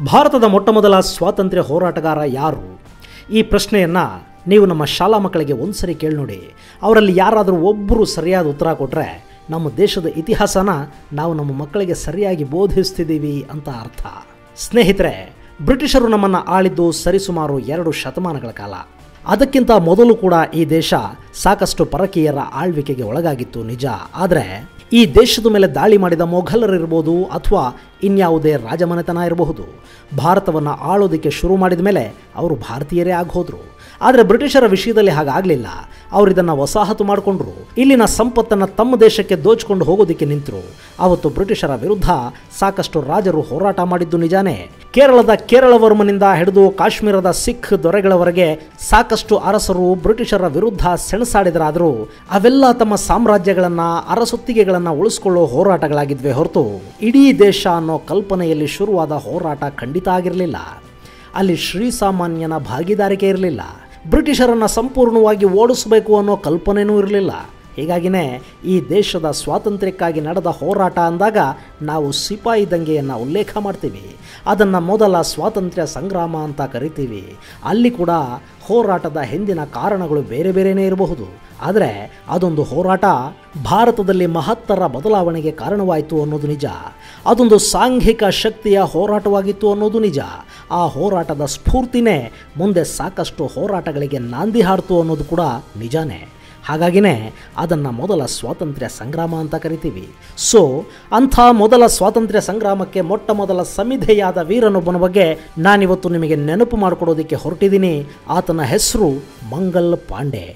ಭಾರತದ ಮೊಟ್ಟಮೊದಲ ಸ್ವಾತಂತ್ರ್ಯ ಹೋರಾಟಗಾರ ಯಾರು? ಈ ಪ್ರಶ್ನೆಯನ್ನು ನೀವು ನಮ್ಮ ಶಾಲಾ ಮಕ್ಕಳಿಗೆ ಒಂದ್ಸರಿ ಕೇಳಿ ನೋಡಿ. ಅವರಲ್ಲಿ ಯಾರಾದರೂ ಒಬ್ಬರು ಸರಿಯಾದ ಉತ್ತರ ಕೊಟ್ಟರೆ ನಮ್ಮ ದೇಶದ ಇತಿಹಾಸನ ನಾವು ನಮ್ಮ ಮಕ್ಕಳಿಗೆ ಸರಿಯಾಗಿ ಬೋಧಿಸ್ತಿದ್ದೀವಿ ಅಂತ ಅರ್ಥ. ಸ್ನೇಹಿತರೆ, ಬ್ರಿಟಿಷರು ನಮ್ಮನ್ನು ಆಳಿದ್ದು ಸರಿಸುಮಾರು 2 ಶತಮಾನಗಳ ಕಾಲ. ಅದಕ್ಕಿಂತ ಮೊದಲು ಕೂಡ ಈ ದೇಶ ಸಾಕಷ್ಟು ಪರಕೀಯರ ಆಳ್ವಿಕೆಗೆ ಒಳಗಾಗಿತ್ತು ನಿಜ. ಆದರೆ ಈ ದೇಶದ ಮೇಲೆ ದಾಳಿ ಮಾಡಿದ ಮೊಘಲರಿರ್ಬೋದು ಅಥವಾ ಇನ್ಯಾವುದೇ ರಾಜಮನೆತನ ಇರಬಹುದು, ಭಾರತವನ್ನು ಆಳೋದಕ್ಕೆ ಶುರು ಮಾಡಿದ ಮೇಲೆ ಅವರು ಭಾರತೀಯರೇ ಆಗೋದ್ರು. ಆದರೆ ಬ್ರಿಟಿಷರ ವಿಷಯದಲ್ಲಿ ಹಾಗಾಗಲಿಲ್ಲ. ಅವರು ಇದನ್ನು ವಸಾಹತು ಮಾಡಿಕೊಂಡ್ರು. ಇಲ್ಲಿನ ಸಂಪತ್ತನ್ನು ತಮ್ಮ ದೇಶಕ್ಕೆ ದೋಚಿಕೊಂಡು ಹೋಗೋದಕ್ಕೆ ನಿಂತರು. ಅವತ್ತು ಬ್ರಿಟಿಷರ ವಿರುದ್ಧ ಸಾಕಷ್ಟು ರಾಜರು ಹೋರಾಟ ಮಾಡಿದ್ದು ನಿಜಾನೇ. ಕೇರಳದ ಕೇರಳವರ್ಮನಿಂದ ಹಿಡಿದು ಕಾಶ್ಮೀರದ ಸಿಖ್ ದೊರೆಗಳವರೆಗೆ ಸಾಕಷ್ಟು ಅರಸರು ಬ್ರಿಟಿಷರ ವಿರುದ್ಧ ಸೆಣಸಾಡಿದರಾದರೂ ಅವೆಲ್ಲ ತಮ್ಮ ಸಾಮ್ರಾಜ್ಯಗಳನ್ನು ಅರಸೊತ್ತಿಗೆಗಳನ್ನು ಉಳಿಸ್ಕೊಳ್ಳೋ ಹೋರಾಟಗಳಾಗಿದ್ವೇ ಹೊರತು ಇಡೀ ದೇಶ ಅನ್ನೋ ಕಲ್ಪನೆಯಲ್ಲಿ ಶುರುವಾದ ಹೋರಾಟ ಖಂಡಿತ ಆಗಿರಲಿಲ್ಲ. ಅಲ್ಲಿ ಶ್ರೀಸಾಮಾನ್ಯನ ಭಾಗಿದಾರಿಕೆ ಇರಲಿಲ್ಲ. ಬ್ರಿಟಿಷರನ್ನು ಸಂಪೂರ್ಣವಾಗಿ ಓಡಿಸಬೇಕು ಅನ್ನೋ ಕಲ್ಪನೆಯೂ ಇರಲಿಲ್ಲ. ಹೀಗಾಗಿನೇ ಈ ದೇಶದ ಸ್ವಾತಂತ್ರ್ಯಕ್ಕಾಗಿ ನಡೆದ ಹೋರಾಟ ಅಂದಾಗ ನಾವು ಸಿಪಾಯಿ ದಂಗೆಯನ್ನು ಉಲ್ಲೇಖ ಮಾಡ್ತೀವಿ. ಅದನ್ನು ಮೊದಲ ಸ್ವಾತಂತ್ರ್ಯ ಸಂಗ್ರಾಮ ಅಂತ ಕರಿತೀವಿ. ಅಲ್ಲಿ ಕೂಡ ಹೋರಾಟದ ಹಿಂದಿನ ಕಾರಣಗಳು ಬೇರೆ ಬೇರೆಯೇ ಇರಬಹುದು. ಆದರೆ ಅದೊಂದು ಹೋರಾಟ ಭಾರತದಲ್ಲಿ ಮಹತ್ತರ ಬದಲಾವಣೆಗೆ ಕಾರಣವಾಯಿತು ಅನ್ನೋದು ನಿಜ. ಅದೊಂದು ಸಾಂಘಿಕ ಶಕ್ತಿಯ ಹೋರಾಟವಾಗಿತ್ತು ಅನ್ನೋದು ನಿಜ. ಆ ಹೋರಾಟದ ಸ್ಫೂರ್ತಿನೇ ಮುಂದೆ ಸಾಕಷ್ಟು ಹೋರಾಟಗಳಿಗೆ ನಾಂದಿ ಹಾಡ್ತು ಅನ್ನೋದು ಕೂಡ ನಿಜಾನೇ. ಹಾಗಾಗಿನೇ ಅದನ್ನು ಮೊದಲ ಸ್ವಾತಂತ್ರ್ಯ ಸಂಗ್ರಾಮ ಅಂತ ಕರಿತೀವಿ. ಸೊ ಅಂಥ ಮೊದಲ ಸ್ವಾತಂತ್ರ್ಯ ಸಂಗ್ರಾಮಕ್ಕೆ ಮೊಟ್ಟ ಮೊದಲ ಸಮಿಧೆಯಾದ ವೀರನೊಬ್ಬನ ಬಗ್ಗೆ ನಾನಿವತ್ತು ನಿಮಗೆ ನೆನಪು ಮಾಡಿಕೊಡೋದಕ್ಕೆ ಹೊರಟಿದ್ದೀನಿ. ಆತನ ಹೆಸರು ಮಂಗಲ್ ಪಾಂಡೆ.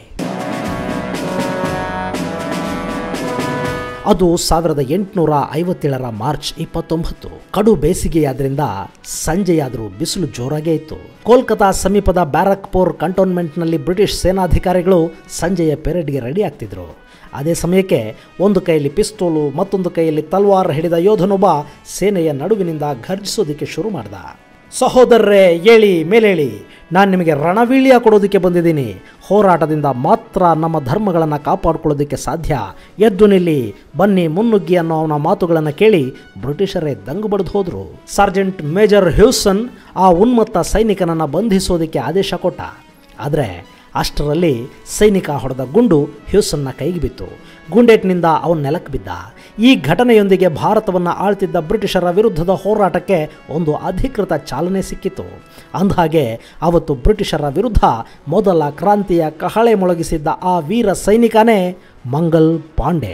ಅದು 1857 ಮಾರ್ಚ್ 29. ಕಡು ಬೇಸಿಗೆಯಾದ್ರಿಂದ ಸಂಜೆಯಾದರೂ ಬಿಸಿಲು ಜೋರಾಗೇ ಇತ್ತು. ಕೋಲ್ಕತಾ ಸಮೀಪದ ಬ್ಯಾರಕ್ಪೋರ್ ಕಂಟೋನ್ಮೆಂಟ್ನಲ್ಲಿ ಬ್ರಿಟಿಷ್ ಸೇನಾಧಿಕಾರಿಗಳು ಸಂಜೆಯ ಪೆರೇಡ್ಗೆ ರೆಡಿ ಆಗ್ತಿದ್ರು. ಅದೇ ಸಮಯಕ್ಕೆ ಒಂದು ಕೈಯಲ್ಲಿ ಪಿಸ್ತೂಲು ಮತ್ತೊಂದು ಕೈಯಲ್ಲಿ ತಲ್ವಾರ್ ಹಿಡಿದ ಯೋಧನೊಬ್ಬ ಸೇನೆಯ ನಡುವಿನಿಂದ ಘರ್ಜಿಸೋದಕ್ಕೆ ಶುರು ಮಾಡ್ದ. ಸಹೋದರರೇ, ಏಳಿ ಮೇಲೇಳಿ, ನಾನು ನಿಮಗೆ ರಣವೀಳ್ಯ ಕೊಡೋದಕ್ಕೆ ಬಂದಿದ್ದೀನಿ. ಹೋರಾಟದಿಂದ ಮಾತ್ರ ನಮ್ಮ ಧರ್ಮಗಳನ್ನು ಕಾಪಾಡಿಕೊಳ್ಳೋದಕ್ಕೆ ಸಾಧ್ಯ. ಎದ್ದು ನಿಲ್ಲಿ, ಬನ್ನಿ ಮುನ್ನುಗ್ಗಿ ಅನ್ನೋ ಅವನ ಮಾತುಗಳನ್ನು ಕೇಳಿ ಬ್ರಿಟಿಷರೇ ದಂಗು ಬಡಿದು ಹೋದರು. ಸಾರ್ಜೆಂಟ್ ಮೇಜರ್ ಹ್ಯೂಸನ್ ಆ ಉನ್ಮತ್ತ ಸೈನಿಕನನ್ನು ಬಂಧಿಸೋದಕ್ಕೆ ಆದೇಶ ಕೊಟ್ಟ. ಆದರೆ ಅಷ್ಟರಲ್ಲಿ ಸೈನಿಕ ಹೊಡೆದ ಗುಂಡು ಹ್ಯೂಸನ್ನ ಕೈಗೆ ಬಿತ್ತು. ಗುಂಡೇಟಿನಿಂದ ಅವನ ನೆಲಕ್ಕೆ ಬಿದ್ದ. ಈ ಘಟನೆಯೊಂದಿಗೆ ಭಾರತವನ್ನು ಆಳ್ತಿದ್ದ ಬ್ರಿಟಿಷರ ವಿರುದ್ಧದ ಹೋರಾಟಕ್ಕೆ ಒಂದು ಅಧಿಕೃತ ಚಾಲನೆ ಸಿಕ್ಕಿತು. ಅಂದಹಾಗೆ ಅವತ್ತು ಬ್ರಿಟಿಷರ ವಿರುದ್ಧ ಮೊದಲ ಕ್ರಾಂತಿಯ ಕಹಳೆ ಮೊಳಗಿಸಿದ್ದ ಆ ವೀರ ಸೈನಿಕನೇ ಮಂಗಲ್ ಪಾಂಡೆ.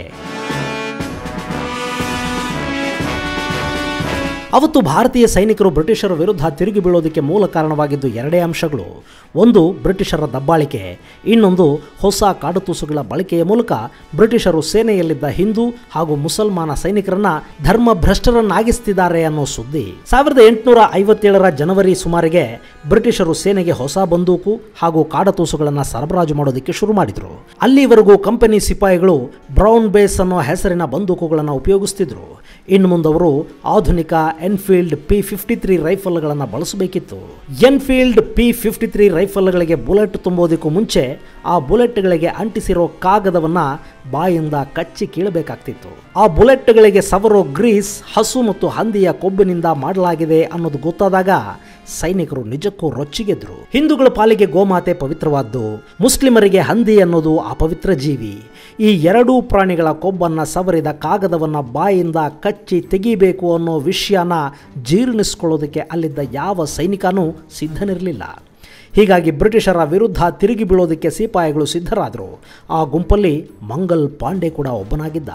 ಅವತ್ತು ಭಾರತೀಯ ಸೈನಿಕರು ಬ್ರಿಟಿಷರ ವಿರುದ್ಧ ತಿರುಗಿ ಬೀಳೋದಕ್ಕೆ ಮೂಲ ಕಾರಣವಾಗಿದ್ದು 2 ಅಂಶಗಳು. ಒಂದು, ಬ್ರಿಟಿಷರ ದಬ್ಬಾಳಿಕೆ. ಇನ್ನೊಂದು, ಹೊಸ ಕಾಡುತೂಸುಗಳ ಬಳಕೆಯ ಮೂಲಕ ಬ್ರಿಟಿಷರು ಸೇನೆಯಲ್ಲಿದ್ದ ಹಿಂದೂ ಹಾಗೂ ಮುಸಲ್ಮಾನ ಸೈನಿಕರನ್ನ ಧರ್ಮಭ್ರಷ್ಟರನ್ನಾಗಿಸ್ತಿದ್ದಾರೆ ಅನ್ನೋ ಸುದ್ದಿ. 1857 ಜನವರಿ ಸುಮಾರಿಗೆ ಬ್ರಿಟಿಷರು ಸೇನೆಗೆ ಹೊಸ ಬಂದೂಕು ಹಾಗೂ ಕಾಡತೂಸುಗಳನ್ನು ಸರಬರಾಜು ಮಾಡೋದಕ್ಕೆ ಶುರು ಮಾಡಿದ್ರು. ಅಲ್ಲಿವರೆಗೂ ಕಂಪನಿ ಸಿಪಾಯಿಗಳು ಬ್ರೌನ್ ಬೇಸ್ ಅನ್ನೋ ಹೆಸರಿನ ಬಂದೂಕುಗಳನ್ನು ಉಪಯೋಗಿಸ್ತಿದ್ರು. ಇನ್ನು ಮುಂದವರು ಆಧುನಿಕ ಎನ್ಫೀಲ್ಡ್ P53 ರೈಫಲ್ಗಳನ್ನು ಬಳಸಬೇಕಿತ್ತು. ಎನ್ಫೀಲ್ಡ್ P53 ರೈಫಲ್ಗಳಿಗೆ ಬುಲೆಟ್ ತುಂಬೋದಕ್ಕೂ ಮುಂಚೆ ಆ ಬುಲೆಟ್ಗಳಿಗೆ ಅಂಟಿಸಿರೋ ಕಾಗದವನ್ನು ಬಾಯಿಂದ ಕಚ್ಚಿ ಕೀಳಬೇಕಾಗ್ತಿತ್ತು. ಆ ಬುಲೆಟ್ಗಳಿಗೆ ಸವರೋ ಗ್ರೀಸ್ ಹಸು ಮತ್ತು ಹಂದಿಯ ಕೊಬ್ಬಿನಿಂದ ಮಾಡಲಾಗಿದೆ ಅನ್ನೋದು ಗೊತ್ತಾದಾಗ ಸೈನಿಕರು ನಿಜಕ್ಕೂ ರೊಚ್ಚಿಗೆದ್ರು. ಹಿಂದೂಗಳ ಪಾಲಿಗೆ ಗೋಮಾತೆ ಪವಿತ್ರವಾದ್ದು, ಮುಸ್ಲಿಮರಿಗೆ ಹಂದಿ ಅನ್ನೋದು ಅಪವಿತ್ರ ಜೀವಿ. ಈ 2 ಪ್ರಾಣಿಗಳ ಕೊಬ್ಬನ್ನು ಸವರಿದ ಕಾಗದವನ್ನು ಬಾಯಿಂದ ಕಚ್ಚಿ ತೆಗಿಬೇಕು ಅನ್ನೋ ವಿಷಯನ ಜೀರ್ಣಿಸ್ಕೊಳ್ಳೋದಕ್ಕೆ ಅಲ್ಲಿದ್ದ ಯಾವ ಸೈನಿಕನೂ ಸಿದ್ಧನಿರಲಿಲ್ಲ. ಹೀಗಾಗಿ ಬ್ರಿಟಿಷರ ವಿರುದ್ಧ ತಿರುಗಿ ಬೀಳೋದಕ್ಕೆ ಸಿಪಾಯಿಗಳು ಸಿದ್ಧರಾದರು. ಆ ಗುಂಪಲ್ಲಿ ಮಂಗಲ್ ಪಾಂಡೆ ಕೂಡ ಒಬ್ಬನಾಗಿದ್ದ.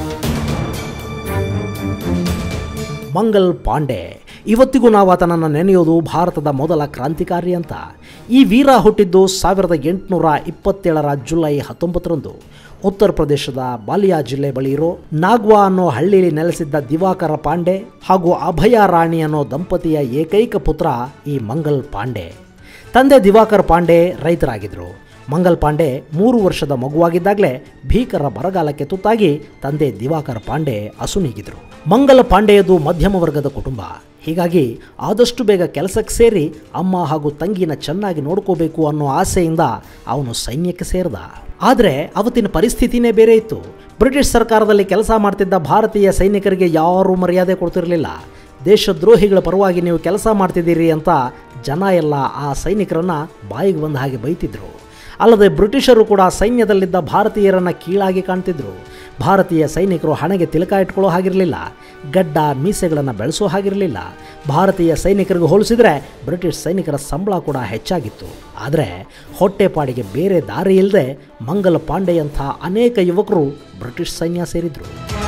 ಮಂಗಲ್ ಪಾಂಡೆ, ಇವತ್ತಿಗೂ ನಾವು ಆತನನ್ನು ನೆನೆಯೋದು ಭಾರತದ ಮೊದಲ ಕ್ರಾಂತಿಕಾರಿ ಅಂತ. ಈ ವೀರ ಹುಟ್ಟಿದ್ದು 1827 ಜುಲೈ 19ರಂದು ಉತ್ತರ ಪ್ರದೇಶದ ಬಾಲಿಯಾ ಜಿಲ್ಲೆ ಬಳಿ ಇರೋ ನಾಗ್ವಾ ಅನ್ನೋ ಹಳ್ಳಿಯಲ್ಲಿ ನೆಲೆಸಿದ್ದ ದಿವಾಕರ ಪಾಂಡೆ ಹಾಗೂ ಅಭಯ ರಾಣಿ ಅನ್ನೋ ದಂಪತಿಯ ಏಕೈಕ ಪುತ್ರ ಈ ಮಂಗಲ್ ಪಾಂಡೆ. ತಂದೆ ದಿವಾಕರ್ ಪಾಂಡೆ ರೈತರಾಗಿದ್ದರು. ಮಂಗಲ್ ಪಾಂಡೆ 3 ವರ್ಷದ ಮಗುವಾಗಿದ್ದಾಗಲೇ ಭೀಕರ ಬರಗಾಲಕ್ಕೆ ತುತ್ತಾಗಿ ತಂದೆ ದಿವಾಕರ್ ಪಾಂಡೆ ಅಸುನೀಗಿದ್ರು. ಮಂಗಲ ಪಾಂಡೆಯದು ಮಧ್ಯಮ ವರ್ಗದ ಕುಟುಂಬ. ಹೀಗಾಗಿ ಆದಷ್ಟು ಬೇಗ ಕೆಲಸಕ್ಕೆ ಸೇರಿ ಅಮ್ಮ ಹಾಗೂ ತಂಗಿನ ಚೆನ್ನಾಗಿ ನೋಡ್ಕೋಬೇಕು ಅನ್ನೋ ಆಸೆಯಿಂದ ಅವನು ಸೈನ್ಯಕ್ಕೆ ಸೇರಿದ. ಆದರೆ ಅವತ್ತಿನ ಪರಿಸ್ಥಿತಿನೇ ಬೇರೆ ಇತ್ತು. ಬ್ರಿಟಿಷ್ ಸರ್ಕಾರದಲ್ಲಿ ಕೆಲಸ ಮಾಡ್ತಿದ್ದ ಭಾರತೀಯ ಸೈನಿಕರಿಗೆ ಯಾರೂ ಮರ್ಯಾದೆ ಕೊಡ್ತಿರಲಿಲ್ಲ. ದೇಶದ್ರೋಹಿಗಳ ಪರವಾಗಿ ನೀವು ಕೆಲಸ ಮಾಡ್ತಿದ್ದೀರಿ ಅಂತ ಜನ ಎಲ್ಲ ಆ ಸೈನಿಕರನ್ನು ಬಾಯಿಗೆ ಬಂದ ಹಾಗೆ ಬೈತಿದ್ರು. ಅಲ್ಲದೆ ಬ್ರಿಟಿಷರು ಕೂಡ ಸೈನ್ಯದಲ್ಲಿದ್ದ ಭಾರತೀಯರನ್ನು ಕೀಳಾಗಿ ಕಾಣ್ತಿದ್ರು. ಭಾರತೀಯ ಸೈನಿಕರು ಹಣೆಗೆ ತಿಲಕ ಇಟ್ಕೊಳ್ಳೋ ಹಾಗಿರಲಿಲ್ಲ, ಗಡ್ಡ ಮೀಸೆಗಳನ್ನು ಬೆಳೆಸೋ ಹಾಗಿರಲಿಲ್ಲ. ಭಾರತೀಯ ಸೈನಿಕರಿಗೆ ಹೋಲಿಸಿದರೆ ಬ್ರಿಟಿಷ್ ಸೈನಿಕರ ಸಂಬಳ ಕೂಡ ಹೆಚ್ಚಾಗಿತ್ತು. ಆದರೆ ಹೊಟ್ಟೆಪಾಡಿಗೆ ಬೇರೆ ದಾರಿ ಇಲ್ಲದೆ ಮಂಗಲ್ ಪಾಂಡೆಯಂಥ ಅನೇಕ ಯುವಕರು ಬ್ರಿಟಿಷ್ ಸೈನ್ಯ ಸೇರಿದ್ರು.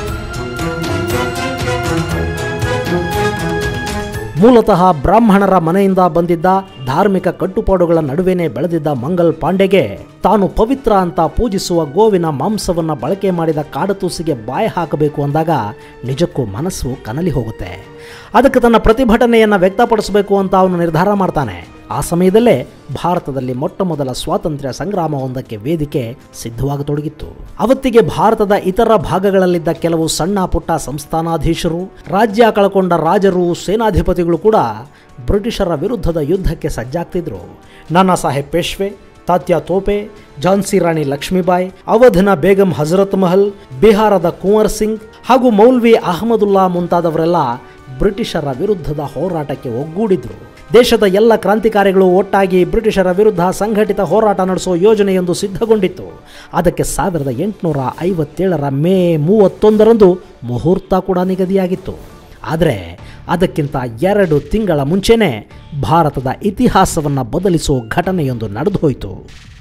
ಮೂಲತಃ ಬ್ರಾಹ್ಮಣರ ಮನೆಯಿಂದ ಬಂದಿದ್ದ ಧಾರ್ಮಿಕ ಕಟ್ಟುಪಾಡುಗಳ ನಡುವೆನೇ ಬೆಳೆದಿದ್ದ ಮಂಗಲ್ ಪಾಂಡೆಗೆ ತಾನು ಪವಿತ್ರ ಅಂತ ಪೂಜಿಸುವ ಗೋವಿನ ಮಾಂಸವನ್ನು ಬಳಕೆ ಮಾಡಿದ ಕಾಡತೂಸಿಗೆ ಬಾಯಿ ಹಾಕಬೇಕು ಅಂದಾಗ ನಿಜಕ್ಕೂ ಮನಸ್ಸು ಕನಲಿ ಹೋಗುತ್ತೆ. ಅದಕ್ಕೆ ತನ್ನ ಪ್ರತಿಭಟನೆಯನ್ನು ವ್ಯಕ್ತಪಡಿಸಬೇಕು ಅಂತ ಅವನು ನಿರ್ಧಾರ ಮಾಡ್ತಾನೆ. ಆ ಸಮಯದಲ್ಲೇ ಭಾರತದಲ್ಲಿ ಮೊಟ್ಟ ಮೊದಲ ಸ್ವಾತಂತ್ರ್ಯ ಸಂಗ್ರಾಮವೊಂದಕ್ಕೆ ವೇದಿಕೆ ಸಿದ್ಧವಾಗತೊಡಗಿತ್ತು. ಅವತ್ತಿಗೆ ಭಾರತದ ಇತರ ಭಾಗಗಳಲ್ಲಿದ್ದ ಕೆಲವು ಸಣ್ಣ ಪುಟ್ಟ ಸಂಸ್ಥಾನಾಧೀಶರು, ರಾಜ್ಯ ಕಳಕೊಂಡ ರಾಜರು, ಸೇನಾಧಿಪತಿಗಳು ಕೂಡ ಬ್ರಿಟಿಷರ ವಿರುದ್ಧದ ಯುದ್ಧಕ್ಕೆ ಸಜ್ಜಾಗ್ತಿದ್ರು. ನಾನಾ ಸಾಹೇಬ್ ಪೇಶ್ವೆ, ತಾತ್ಯಾ ತೋಪೆ, ಝಾನ್ಸಿ ರಾಣಿ ಲಕ್ಷ್ಮೀಬಾಯಿ, ಅವಧಿನ ಬೇಗಂ ಹಜರತ್ ಮಹಲ್, ಬಿಹಾರದ ಕುಂವರ್ ಸಿಂಗ್ ಹಾಗೂ ಮೌಲ್ವಿ ಅಹಮದುಲ್ಲಾ ಮುಂತಾದವರೆಲ್ಲ ಬ್ರಿಟಿಷರ ವಿರುದ್ಧದ ಹೋರಾಟಕ್ಕೆ ಒಗ್ಗೂಡಿದ್ರು. ದೇಶದ ಎಲ್ಲ ಕ್ರಾಂತಿಕಾರಿಗಳು ಒಟ್ಟಾಗಿ ಬ್ರಿಟಿಷರ ವಿರುದ್ಧ ಸಂಘಟಿತ ಹೋರಾಟ ನಡೆಸೋ ಯೋಜನೆಯೊಂದು ಸಿದ್ಧಗೊಂಡಿತ್ತು. ಅದಕ್ಕೆ 1857 ಮೇ 31 ಮುಹೂರ್ತ ಕೂಡ ನಿಗದಿಯಾಗಿತ್ತು. ಆದರೆ ಅದಕ್ಕಿಂತ 2 ತಿಂಗಳ ಮುಂಚೆನೇ ಭಾರತದ ಇತಿಹಾಸವನ್ನು ಬದಲಿಸೋ ಘಟನೆಯೊಂದು ನಡೆದು ಹೋಯಿತು.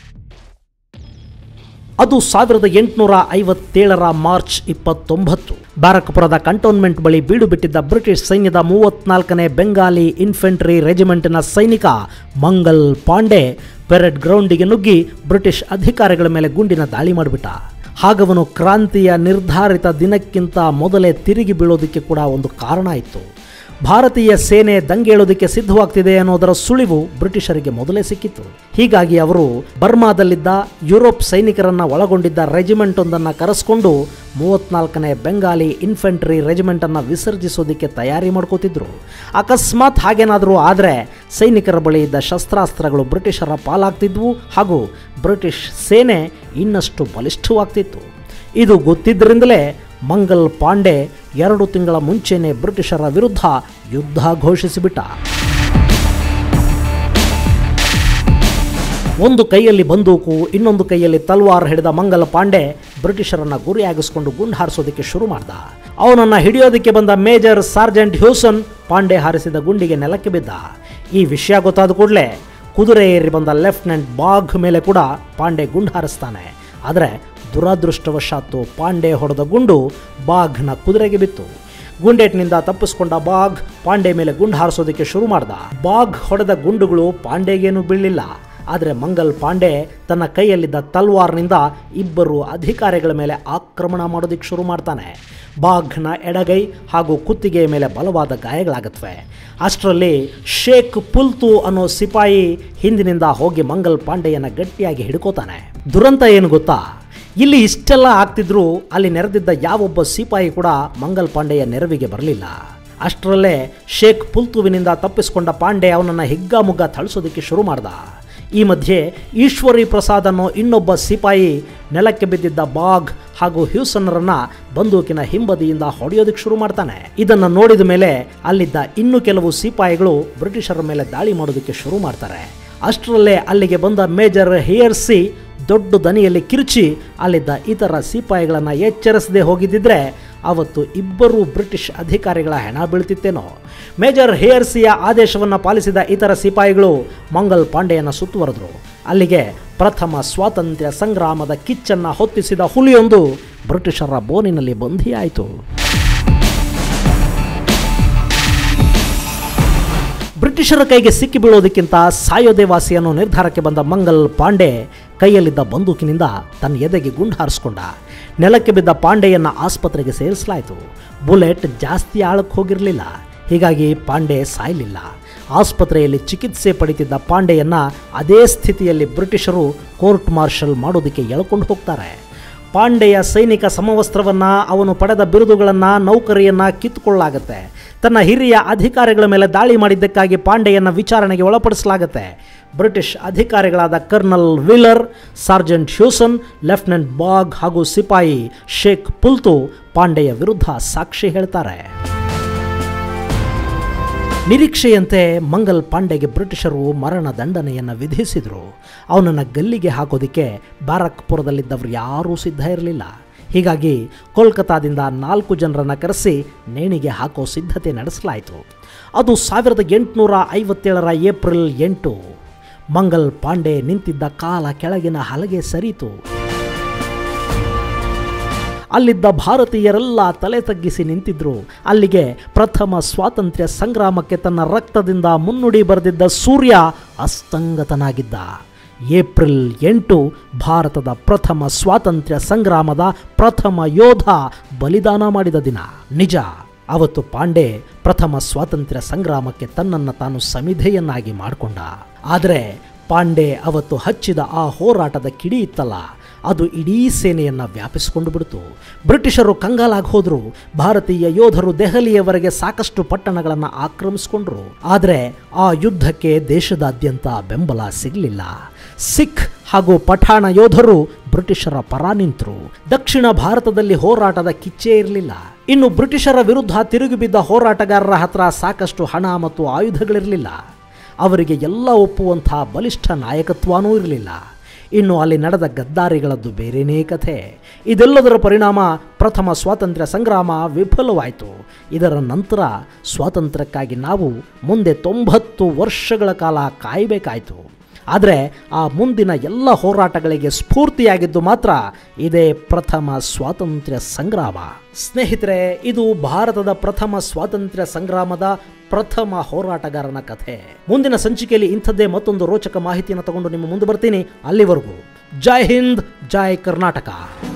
ಅದು 1857 ಮಾರ್ಚ್ 29 ಬ್ಯಾರಕ್ಪುರದ ಕಂಟೋನ್ಮೆಂಟ್ ಬಳಿ ಬೀಡು ಬಿಟ್ಟಿದ್ದ ಬ್ರಿಟಿಷ್ ಸೈನ್ಯದ 34ನೇ ಬೆಂಗಾಲಿ ಇನ್ಫೆಂಟ್ರಿ ರೆಜಿಮೆಂಟ್ನ ಸೈನಿಕ ಮಂಗಲ್ ಪಾಂಡೆ ಪೆರೇಡ್ ಗ್ರೌಂಡಿಗೆ ನುಗ್ಗಿ ಬ್ರಿಟಿಷ್ ಅಧಿಕಾರಿಗಳ ಮೇಲೆ ಗುಂಡಿನ ದಾಳಿ ಮಾಡಿಬಿಟ್ಟ. ಹಾಗವನು ಕ್ರಾಂತಿಯ ನಿರ್ಧಾರಿತ ದಿನಕ್ಕಿಂತ ಮೊದಲೇ ತಿರುಗಿ ಬೀಳೋದಕ್ಕೆ ಕೂಡ ಒಂದು ಕಾರಣ ಇತ್ತು. ಭಾರತೀಯ ಸೇನೆ ದಂಗೇಳೋದಕ್ಕೆ ಸಿದ್ಧವಾಗ್ತಿದೆ ಅನ್ನೋದರ ಸುಳಿವು ಬ್ರಿಟಿಷರಿಗೆ ಮೊದಲೇ ಸಿಕ್ಕಿತ್ತು. ಹೀಗಾಗಿ ಅವರು ಬರ್ಮಾದಲ್ಲಿದ್ದ ಯುರೋಪ್ ಸೈನಿಕರನ್ನು ಒಳಗೊಂಡಿದ್ದ ರೆಜಿಮೆಂಟ್ ಒಂದನ್ನು ಕರೆಸ್ಕೊಂಡು 34ನೇ ಬೆಂಗಾಲಿ ಇನ್ಫೆಂಟ್ರಿ ರೆಜಿಮೆಂಟನ್ನು ವಿಸರ್ಜಿಸೋದಕ್ಕೆ ತಯಾರಿ ಮಾಡ್ಕೋತಿದ್ರು. ಅಕಸ್ಮಾತ್ ಹಾಗೇನಾದರೂ ಆದರೆ ಸೈನಿಕರ ಬಳಿ ಇದ್ದ ಶಸ್ತ್ರಾಸ್ತ್ರಗಳು ಬ್ರಿಟಿಷರ ಪಾಲಾಗ್ತಿದ್ವು ಹಾಗೂ ಬ್ರಿಟಿಷ್ ಸೇನೆ ಇನ್ನಷ್ಟು ಬಲಿಷ್ಠವಾಗ್ತಿತ್ತು. ಇದು ಗೊತ್ತಿದ್ದರಿಂದಲೇ ಮಂಗಲ್ ಪಾಂಡೆ 2 ತಿಂಗಳ ಮುಂಚೆನೇ ಬ್ರಿಟಿಷರ ವಿರುದ್ಧ ಯುದ್ಧ ಘೋಷಿಸಿಬಿಟ್ಟ. ಒಂದು ಕೈಯಲ್ಲಿ ಬಂದೂಕು, ಇನ್ನೊಂದು ಕೈಯಲ್ಲಿ ತಲ್ವಾರ್ ಹಿಡಿದ ಮಂಗಲ್ ಪಾಂಡೆ ಬ್ರಿಟಿಷರನ್ನು ಗುರಿಯಾಗಿಸಿಕೊಂಡು ಗುಂಡು ಹಾರಿಸೋದಕ್ಕೆ ಶುರು ಮಾಡ್ದ. ಅವನನ್ನು ಹಿಡಿಯೋದಕ್ಕೆ ಬಂದ ಮೇಜರ್ ಸಾರ್ಜೆಂಟ್ ಹ್ಯೂಸನ್ ಪಾಂಡೆ ಹಾರಿಸಿದ ಗುಂಡಿಗೆ ನೆಲಕ್ಕೆ ಬಿದ್ದ. ಈ ವಿಷಯ ಗೊತ್ತಾದ ಕೂಡಲೇ ಕುದುರೆ ಏರಿ ಬಂದ ಲೆಫ್ಟಿನೆಂಟ್ ಬಾಘ್ ಮೇಲೆ ಕೂಡ ಪಾಂಡೆ ಗುಂಡು ಹಾರಿಸ್ತಾನೆ. ಆದರೆ ದುರದೃಷ್ಟವಶಾತ್ತು ಪಾಂಡೆ ಹೊಡೆದ ಗುಂಡು ಬಾಘ್ನ ಕುದುರೆಗೆ ಬಿತ್ತು. ಗುಂಡೇಟ್ನಿಂದ ತಪ್ಪಿಸ್ಕೊಂಡ ಬಾಘ್ ಪಾಂಡೆ ಮೇಲೆ ಗುಂಡು ಹಾರಿಸೋದಕ್ಕೆ ಶುರು ಮಾಡ್ದ. ಬಾಘ್ ಹೊಡೆದ ಗುಂಡುಗಳು ಪಾಂಡೆಗೇನು ಬೀಳಲಿಲ್ಲ. ಆದರೆ ಮಂಗಲ್ ಪಾಂಡೆ ತನ್ನ ಕೈಯಲ್ಲಿದ್ದ ತಲ್ವಾರ್ನಿಂದ 2 ಅಧಿಕಾರಿಗಳ ಮೇಲೆ ಆಕ್ರಮಣ ಮಾಡೋದಕ್ಕೆ ಶುರು ಮಾಡ್ತಾನೆ. ಬಾಘ್ನ ಎಡಗೈ ಹಾಗೂ ಕುತ್ತಿಗೆಯ ಮೇಲೆ ಬಲವಾದ ಗಾಯಗಳಾಗತ್ವೆ. ಅಷ್ಟರಲ್ಲಿ ಶೇಖ್ ಪುಲ್ತು ಅನ್ನೋ ಸಿಪಾಯಿ ಹಿಂದಿನಿಂದ ಹೋಗಿ ಮಂಗಲ್ ಪಾಂಡೆಯನ್ನು ಗಟ್ಟಿಯಾಗಿ ಹಿಡ್ಕೋತಾನೆ. ದುರಂತ ಏನು ಗೊತ್ತಾ, ಇಲ್ಲಿ ಇಷ್ಟೆಲ್ಲ ಆಗ್ತಿದ್ರು ಅಲ್ಲಿ ನೆರೆದಿದ್ದ ಯಾವೊಬ್ಬ ಸಿಪಾಯಿ ಕೂಡ ಮಂಗಲ್ ಪಾಂಡೆಯ ನೆರವಿಗೆ ಬರಲಿಲ್ಲ. ಅಷ್ಟರಲ್ಲೇ ಶೇಖ್ ಪುಲ್ತುವಿನಿಂದ ತಪ್ಪಿಸಿಕೊಂಡ ಪಾಂಡೆ ಅವನನ್ನು ಹಿಗ್ಗಾಮುಗ್ಗ ಥಳಿಸೋದಕ್ಕೆ ಶುರು ಮಾಡ್ದ. ಈ ಮಧ್ಯೆ ಈಶ್ವರಿ ಪ್ರಸಾದ್ ಅನ್ನೋ ಇನ್ನೊಬ್ಬ ಸಿಪಾಯಿ ನೆಲಕ್ಕೆ ಬಿದ್ದಿದ್ದ ಬಾಘ್ ಹಾಗೂ ಹ್ಯೂಸನ್ನರನ್ನ ಬಂದೂಕಿನ ಹಿಂಬದಿಯಿಂದ ಹೊಡೆಯೋದಕ್ಕೆ ಶುರು ಮಾಡ್ತಾನೆ. ಇದನ್ನು ನೋಡಿದ ಮೇಲೆ ಅಲ್ಲಿದ್ದ ಇನ್ನೂ ಕೆಲವು ಸಿಪಾಯಿಗಳು ಬ್ರಿಟಿಷರ ಮೇಲೆ ದಾಳಿ ಮಾಡೋದಕ್ಕೆ ಶುರು ಮಾಡ್ತಾರೆ. ಅಷ್ಟರಲ್ಲೇ ಅಲ್ಲಿಗೆ ಬಂದ ಮೇಜರ್ ಹಿಯರ್ಸಿ ದೊಡ್ಡ ದನಿಯಲ್ಲಿ ಕಿರುಚಿ ಅಲ್ಲಿದ್ದ ಇತರ ಸಿಪಾಯಿಗಳನ್ನು ಎಚ್ಚರಿಸದೆ ಹೋಗಿದ್ದಿದ್ರೆ ಅವತ್ತು 2 ಬ್ರಿಟಿಷ್ ಅಧಿಕಾರಿಗಳ ಹೆಣ ಬೀಳ್ತಿತ್ತೇನೋ. ಮೇಜರ್ ಹೇಯರ್ಸಿಯ ಆದೇಶವನ್ನು ಪಾಲಿಸಿದ ಇತರ ಸಿಪಾಯಿಗಳು ಮಂಗಲ್ ಪಾಂಡೆಯನ್ನು ಸುತ್ತುವರೆದರು. ಅಲ್ಲಿಗೆ ಪ್ರಥಮ ಸ್ವಾತಂತ್ರ್ಯ ಸಂಗ್ರಾಮದ ಕಿಚ್ಚನ್ನು ಹೊತ್ತಿಸಿದ ಹುಲಿಯೊಂದು ಬ್ರಿಟಿಷರ ಬೋನಿನಲ್ಲಿ ಬಂಧಿಯಾಯಿತು. ಬ್ರಿಟಿಷರ ಕೈಗೆ ಸಿಕ್ಕಿ ಬೀಳೋದಕ್ಕಿಂತ ಸಾಯೋದೇ ವಾಸಿ ಅನ್ನೋ ನಿರ್ಧಾರಕ್ಕೆ ಬಂದ ಮಂಗಲ್ ಪಾಂಡೆ ಕೈಯಲ್ಲಿದ್ದ ಬಂದೂಕಿನಿಂದ ತನ್ನ ಎದೆಗೆ ಗುಂಡು ಹಾರಿಸ್ಕೊಂಡ. ನೆಲಕ್ಕೆ ಬಿದ್ದ ಪಾಂಡೆಯನ್ನು ಆಸ್ಪತ್ರೆಗೆ ಸೇರಿಸಲಾಯಿತು. ಬುಲೆಟ್ ಜಾಸ್ತಿ ಆಳಕ್ಕೆ ಹೋಗಿರಲಿಲ್ಲ. ಹೀಗಾಗಿ ಪಾಂಡೆ ಸಾಯಲಿಲ್ಲ. ಆಸ್ಪತ್ರೆಯಲ್ಲಿ ಚಿಕಿತ್ಸೆ ಪಡಿತಿದ್ದ ಪಾಂಡೆಯನ್ನು ಅದೇ ಸ್ಥಿತಿಯಲ್ಲಿ ಬ್ರಿಟಿಷರು ಕೋರ್ಟ್ ಮಾರ್ಷಲ್ ಮಾಡೋದಕ್ಕೆ ಎಳ್ಕೊಂಡು ಹೋಗ್ತಾರೆ. ಪಾಂಡೆಯ ಸೈನಿಕ ಸಮವಸ್ತ್ರವನ್ನು, ಅವನು ಪಡೆದ ಬಿರುದುಗಳನ್ನು, ನೌಕರಿಯನ್ನು ಕಿತ್ತುಕೊಳ್ಳಲಾಗುತ್ತೆ. ತನ್ನ ಹಿರಿಯ ಅಧಿಕಾರಿಗಳ ಮೇಲೆ ದಾಳಿ ಮಾಡಿದ್ದಕ್ಕಾಗಿ ಪಾಂಡೆಯನ್ನು ವಿಚಾರಣೆಗೆ ಒಳಪಡಿಸಲಾಗುತ್ತೆ. ಬ್ರಿಟಿಷ್ ಅಧಿಕಾರಿಗಳಾದ colonel Wheeler, sergeant Hewson, lieutenant Baugh ಹಾಗೂ ಸಿಪಾಯಿ ಶೇಖ್ ಪುಲ್ತು ಪಾಂಡೆಯ ವಿರುದ್ಧ ಸಾಕ್ಷಿ ಹೇಳ್ತಾರೆ. ನಿರೀಕ್ಷೆಯಂತೆ ಮಂಗಲ್ ಪಾಂಡೆಗೆ ಬ್ರಿಟಿಷರು ಮರಣ ದಂಡನೆಯನ್ನು ವಿಧಿಸಿದರು. ಅವನನ್ನು ಗಲ್ಲಿಗೆ ಹಾಕೋದಕ್ಕೆ ಬ್ಯಾರಕ್ಪುರದಲ್ಲಿದ್ದವರು ಯಾರೂ ಸಿದ್ಧ ಇರಲಿಲ್ಲ. ಹೀಗಾಗಿ ಕೋಲ್ಕತಾದಿಂದ 4 ಜನರನ್ನು ಕರೆಸಿ ನೇಣಿಗೆ ಹಾಕೋ ಸಿದ್ಧತೆ ನಡೆಸಲಾಯಿತು. ಅದು 1857ರ ಏಪ್ರಿಲ್ 8. ಮಂಗಲ್ ಪಾಂಡೆ ನಿಂತಿದ್ದ ಕಾಲ ಕೆಳಗಿನ ಹಲಗೆ ಸರಿತು. ಅಲ್ಲಿದ್ದ ಭಾರತೀಯರೆಲ್ಲ ತಲೆ ತಗ್ಗಿಸಿ ನಿಂತಿದ್ರು. ಅಲ್ಲಿಗೆ ಪ್ರಥಮ ಸ್ವಾತಂತ್ರ್ಯ ಸಂಗ್ರಾಮಕ್ಕೆ ತನ್ನ ರಕ್ತದಿಂದ ಮುನ್ನುಡಿ ಬರೆದಿದ್ದ ಸೂರ್ಯ ಅಸ್ತಂಗತನಾಗಿದ್ದ. ಏಪ್ರಿಲ್ 8 ಭಾರತದ ಪ್ರಥಮ ಸ್ವಾತಂತ್ರ್ಯ ಸಂಗ್ರಾಮದ ಪ್ರಥಮ ಯೋಧ ಬಲಿದಾನ ಮಾಡಿದ ದಿನ. ನಿಜ, ಅವತ್ತು ಪಾಂಡೆ ಪ್ರಥಮ ಸ್ವಾತಂತ್ರ್ಯ ಸಂಗ್ರಾಮಕ್ಕೆ ತನ್ನನ್ನು ತಾನು ಸಮಿಧೆಯನ್ನಾಗಿ ಮಾಡಿಕೊಂಡ. ಆದರೆ ಪಾಂಡೆ ಅವತ್ತು ಹಚ್ಚಿದ ಆ ಹೋರಾಟದ ಕಿಡಿ ಇತ್ತಲ್ಲ, ಅದು ಇಡೀ ಸೇನೆಯನ್ನು ವ್ಯಾಪಿಸಿಕೊಂಡು ಬಿಡ್ತು. ಬ್ರಿಟಿಷರು ಕಂಗಾಲಾಗಿ ಹೋದರು. ಭಾರತೀಯ ಯೋಧರು ದೆಹಲಿಯವರೆಗೆ ಸಾಕಷ್ಟು ಪಟ್ಟಣಗಳನ್ನು ಆಕ್ರಮಿಸಿಕೊಂಡ್ರು. ಆದರೆ ಆ ಯುದ್ಧಕ್ಕೆ ದೇಶದಾದ್ಯಂತ ಬೆಂಬಲ ಸಿಗಲಿಲ್ಲ. ಸಿಖ್ ಹಾಗೂ ಪಠಾಣ ಯೋಧರು ಬ್ರಿಟಿಷರ ಪರ ನಿಂತರು. ದಕ್ಷಿಣ ಭಾರತದಲ್ಲಿ ಹೋರಾಟದ ಕಿಚ್ಚೇ ಇರಲಿಲ್ಲ. ಇನ್ನು ಬ್ರಿಟಿಷರ ವಿರುದ್ಧ ತಿರುಗಿಬಿದ್ದ ಹೋರಾಟಗಾರರ ಹತ್ರ ಸಾಕಷ್ಟು ಹಣ ಮತ್ತು ಆಯುಧಗಳಿರಲಿಲ್ಲ. ಅವರಿಗೆ ಎಲ್ಲ ಒಪ್ಪುವಂಥ ಬಲಿಷ್ಠ ನಾಯಕತ್ವನೂ ಇರಲಿಲ್ಲ. ಇನ್ನು ಅಲ್ಲಿ ನಡೆದ ಗದ್ದಾರಿಗಳದ್ದು ಬೇರೆಯೇ ಕಥೆ. ಇದೆಲ್ಲದರ ಪರಿಣಾಮ ಪ್ರಥಮ ಸ್ವಾತಂತ್ರ್ಯ ಸಂಗ್ರಾಮ ವಿಫಲವಾಯಿತು. ಇದರ ನಂತರ ಸ್ವಾತಂತ್ರ್ಯಕ್ಕಾಗಿ ನಾವು ಮುಂದೆ 90 ವರ್ಷಗಳ ಕಾಲ ಕಾಯಬೇಕಾಯಿತು. ಆದರೆ ಆ ಮುಂದಿನ ಎಲ್ಲ ಹೋರಾಟಗಳಿಗೆ ಸ್ಫೂರ್ತಿಯಾಗಿದ್ದು ಮಾತ್ರ ಇದೇ ಪ್ರಥಮ ಸ್ವಾತಂತ್ರ್ಯ ಸಂಗ್ರಾಮ. ಸ್ನೇಹಿತರೆ, ಇದು ಭಾರತದ ಪ್ರಥಮ ಸ್ವಾತಂತ್ರ್ಯ ಸಂಗ್ರಾಮದ ಪ್ರಥಮ ಹೋರಾಟಗಾರನ ಕಥೆ. ಮುಂದಿನ ಸಂಚಿಕೆಯಲ್ಲಿ ಇಂಥದ್ದೇ ಮತ್ತೊಂದು ರೋಚಕ ಮಾಹಿತಿಯನ್ನು ತಗೊಂಡು ನಿಮ್ಮ ಮುಂದೆ ಬರ್ತೀನಿ. ಅಲ್ಲಿವರೆಗೂ ಜೈ ಹಿಂದ್, ಜೈ ಕರ್ನಾಟಕ.